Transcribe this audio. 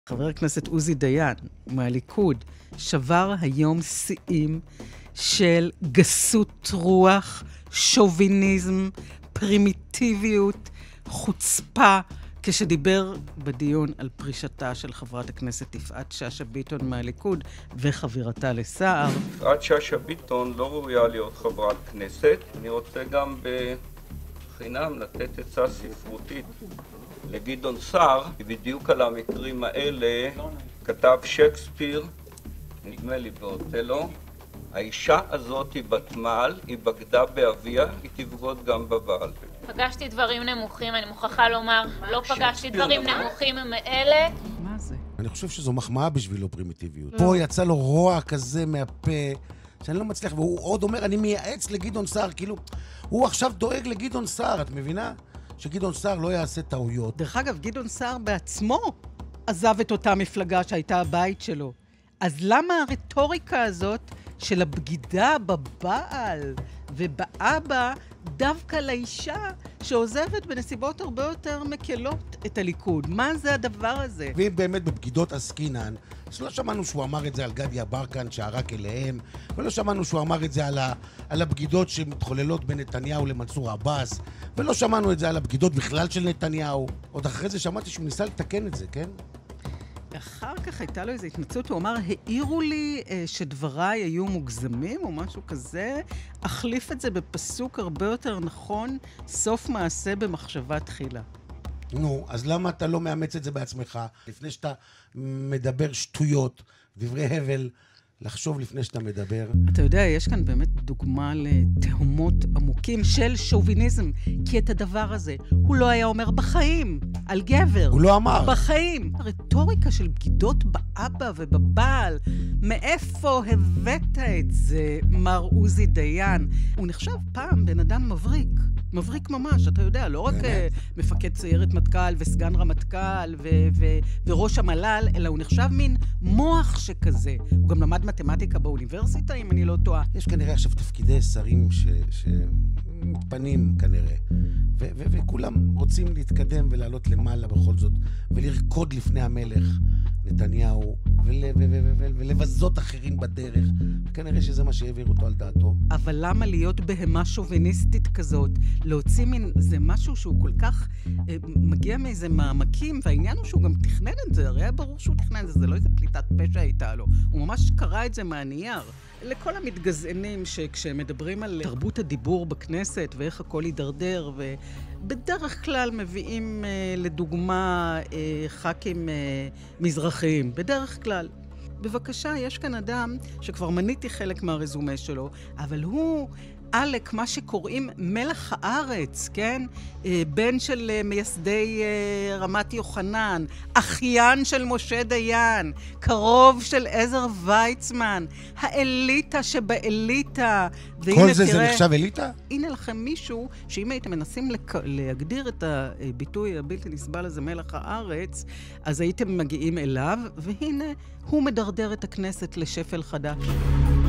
חבר הכנסת עוזי דיין מהליכוד שבר היום שיאים של גסות רוח, שוביניזם, פרימיטיביות, חוצפה, כשדיבר בדיון על פרישתה של חברת הכנסת יפעת שאשא ביטון מהליכוד וחבירתה לסער. יפעת שאשא ביטון לא ראויה להיות חברת כנסת. אני רוצה גם בחינם לתת עצה ספרותית לגדעון סער, בדיוק על המקרים האלה כתב שייקספיר, נדמה לי באותלו, האישה הזאת היא בת מעל, היא בגדה באביה, היא תבגוד גם בבעל. פגשתי דברים נמוכים, אני מוכרחה לומר, לא פגשתי דברים נמוכים מאלה. מה זה? אני חושב שזו מחמאה בשבילו פרימיטיביות. פה יצא לו רוע כזה מהפה, שאני לא מצליח, והוא עוד אומר, אני מייעץ לגדעון סער, כאילו, הוא עכשיו דואג לגדעון סער, את מבינה? שגדעון סער לא יעשה טעויות. דרך אגב, גדעון סער בעצמו עזב את אותה מפלגה שהייתה הבית שלו. אז למה הרטוריקה הזאת של הבגידה בבעל ובאבא דווקא לאישה שעוזבת בנסיבות הרבה יותר מקלות את הליכוד? מה זה הדבר הזה? ואם באמת בבגידות עסקינן, אז לא שמענו שהוא אמר את זה על גדי יברקן שערק אליהם, ולא שמענו שהוא אמר את זה על הבגידות שמתחוללות בין נתניהו למנסור עבאס, ולא שמענו את זה על הבגידות בכלל של נתניהו. עוד אחרי זה שמעתי שהוא ניסה לתקן את זה, כן? אחר כך הייתה לו איזו התנצלות, הוא אמר, העירו לי שדבריי היו מוגזמים או משהו כזה, אחליף את זה בפסוק הרבה יותר נכון, סוף מעשה במחשבה תחילה. נו, אז למה אתה לא מאמץ את זה בעצמך? לפני שאתה מדבר שטויות, דברי הבל, לחשוב לפני שאתה מדבר. אתה יודע, יש כאן באמת דוגמה לתהומות עמוקים של שוביניזם, כי את הדבר הזה הוא לא היה אומר בחיים, על גבר. הוא לא אמר. בחיים. הרטוריקה של בגידות באבא ובבעל, מאיפה הבאת את זה, מר עוזי דיין? הוא נחשב פעם בן אדם מבריק. מבריק ממש, אתה יודע, לא רק מפקד סיירת מטכ"ל וסגן רמטכ"ל וראש המל"ל, אלא הוא נחשב מין מוח שכזה. הוא גם למד מתמטיקה באוניברסיטה, אם אני לא טועה. יש כנראה עכשיו תפקידי שרים שמתפנים כנראה, וכולם רוצים להתקדם ולעלות למעלה בכל זאת, ולרקוד לפני המלך נתניהו, ולבזות אחרים בדרך. כנראה שזה מה שהעביר אותו על דעתו. אבל למה להיות בהמה שוביניסטית כזאת? להוציא מין, זה משהו שהוא כל כך מגיע מאיזה מעמקים, והעניין הוא שהוא גם תכנן את זה, הרי היה ברור שהוא תכנן את זה, זה לא איזה פליטת פשע הייתה לו. הוא ממש קרא את זה מהנייר. לכל המתגזענים שכשהם מדברים על תרבות הדיבור בכנסת ואיך הכל יידרדר, ובדרך כלל מביאים לדוגמה ח"כים מזרחיים, בדרך כלל. בבקשה, יש כאן אדם שכבר מניתי חלק מהרזומה שלו, אבל הוא אלק, מה שקוראים מלח הארץ, כן? בן של מייסדי רמת יוחנן, אחיין של משה דיין, קרוב של עזר ויצמן, האליטה שבאליטה. כל זה נחשב אליטה? הנה לכם מישהו שאם הייתם מנסים להגדיר את הביטוי הבלתי נסבל הזה, מלח הארץ, אז הייתם מגיעים אליו, והנה הוא מדרדר את הכנסת לשפל חדש.